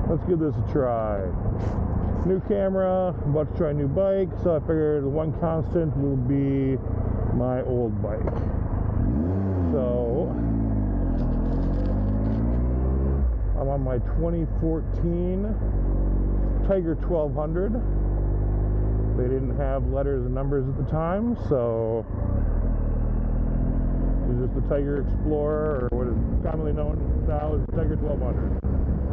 let's give this a try. New camera, I'm about to try a new bike, so I figured one constant will be my old bike. So I'm on my 2014 Tiger 1200. They didn't have letters and numbers at the time, so it's just the Tiger Explorer, or what is commonly known now as the Tiger 1200.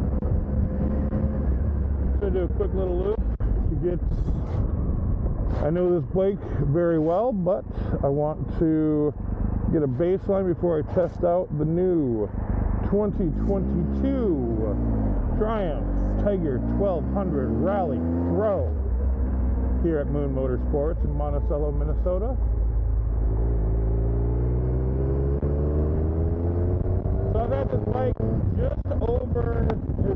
I'm going to do a quick little loop to get... I know this bike very well, but I want to get a baseline before I test out the new 2022 Triumph Tiger 1200 Rally Pro here at Moon Motorsports in Monticello, Minnesota. So I've had this bike just over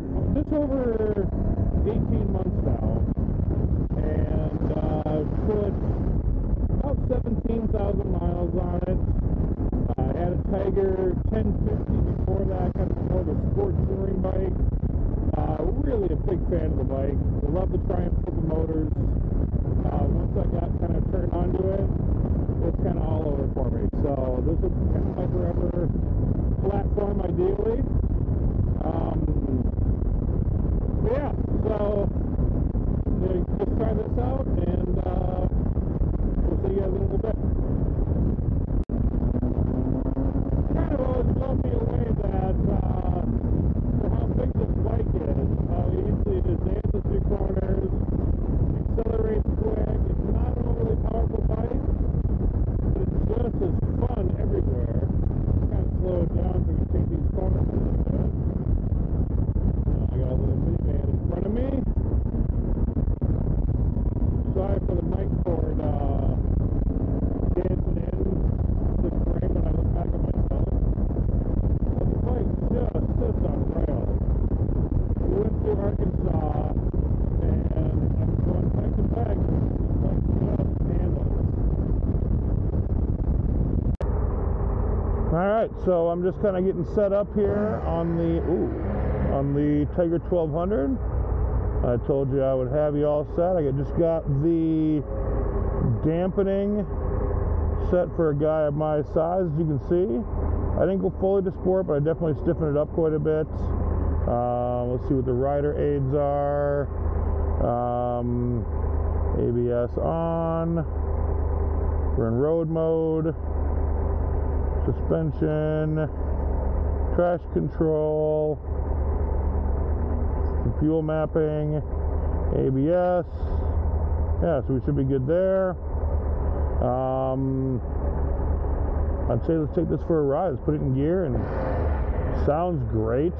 18 months now, and I've put about 17,000 miles on it. I had a Tiger 1050 before that, kind of more of a sport touring bike. Really a big fan of the bike. I love the Triumph motors. Once I got kind of turned onto it, it's kind of all over for me. So this is kind of my forever platform, ideally. Yeah, so let's try this out, and we'll see you guys in a little bit. Kind of always blown me away that for how big this bike is, how easily it just dances through corners, accelerates quick. It's not an overly powerful bike, but it's just as fun everywhere. Kind of slow it down so we can take these corners a little bit. I got a little minivan in front of me. Sorry for the mic cord dancing in the frame when I look back at myself. But the bike just sits on rails. We went through Arkansas, and I'm going back to back. This bike just handles. Alright, so I'm just kind of getting set up here on the Tiger 1200. I told you I would have you all set. I just got the dampening set for a guy of my size, as you can see. I didn't go fully to sport, but I definitely stiffened it up quite a bit. Let's see what the rider aids are. ABS on. We're in road mode. Suspension. Traction control. The fuel mapping, ABS. Yeah, so we should be good there. I'd say let's take this for a ride. Let's put it in gear, and it sounds great.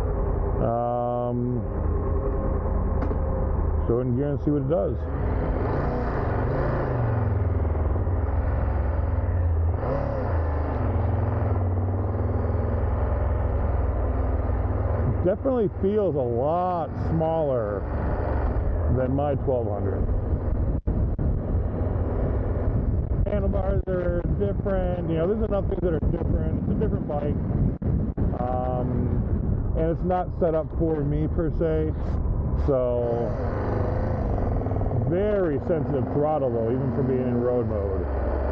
Throw it in gear and see what it does. Definitely feels a lot smaller than my 1200. Handlebars are different, there's enough things that are different. It's a different bike, and it's not set up for me per se, so very sensitive throttle though, even for being in road mode.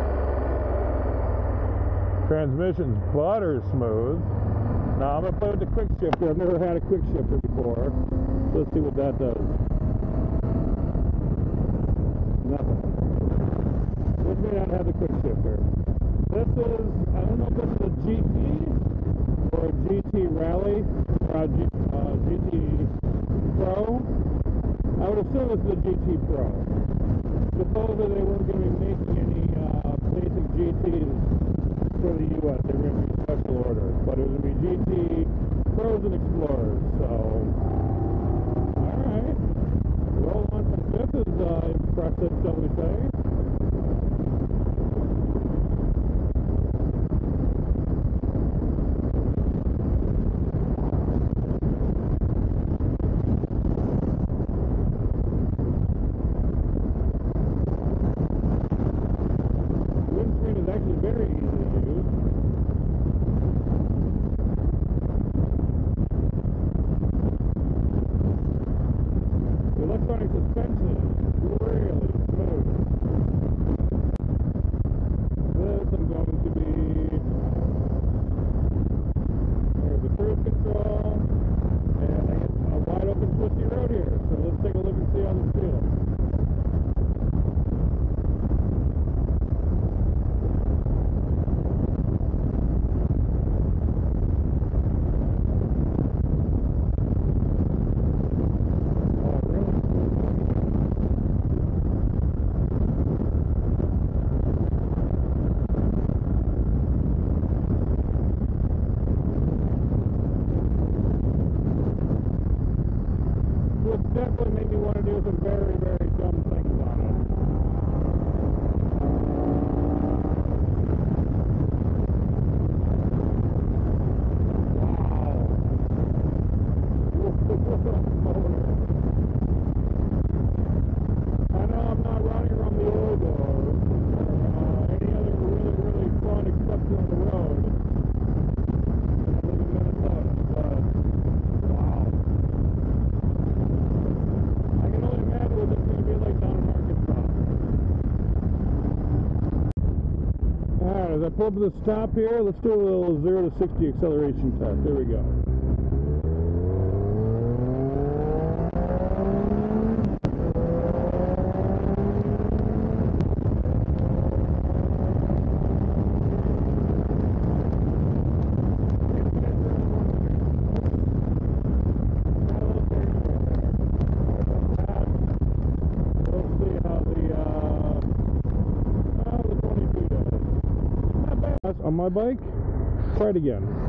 Transmission's butter smooth. Now I'm going to play with the quick shifter. I've never had a quick shifter before. So let's see what that does. Nothing. This may not have the quick shifter. This is, I don't know if this is a GT or a GT Rally or a GT Pro. I would assume this is a GT Pro. Supposedly they weren't going to be making any basic GTs for the U.S. They were going to be special order, but it was going to be GT Pros and Explorers. So, all right, roll on from this is impressive, shall we say? Windscreen is actually very easy to use. electronic suspension is really smooth. This I'm going to be, there's the cruise control, and I get a wide open twisty road here. So let's take a look and see how this feels. Definitely made me want to do some very, very dumb things on it. Wow. Motor. I know I'm not riding around the old or any other really, really fun exception on the road. I live in Minnesota, but wow. I can only imagine what this is going to be like down in Arkansas. Alright, as I pull up to the stop here, let's do a little 0 to 60 acceleration test. Here we go. On my bike, try it again.